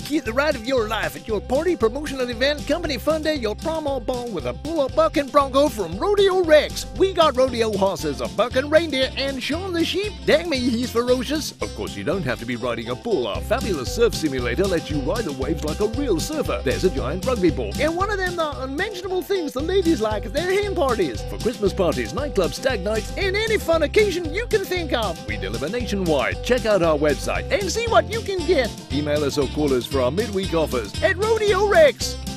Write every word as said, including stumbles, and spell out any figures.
Get the ride of your life at your party, promotional event, company fun day, your prom or ball with a bull, buck, and bronco from Rodeo Rex. We got rodeo horses, a buck and reindeer, and Sean the sheep. Dang me, he's ferocious. Of course, you don't have to be riding a bull. Our fabulous surf simulator lets you ride the waves like a real surfer. There's a giant rugby ball. And one of them the unmentionable things the ladies like at their hen parties. For Christmas parties, nightclubs, stag nights, and any fun occasion you can think of. We deliver nationwide. Check out our website and see what you can get. Email us or call us for our midweek offers at Rodeo Rex.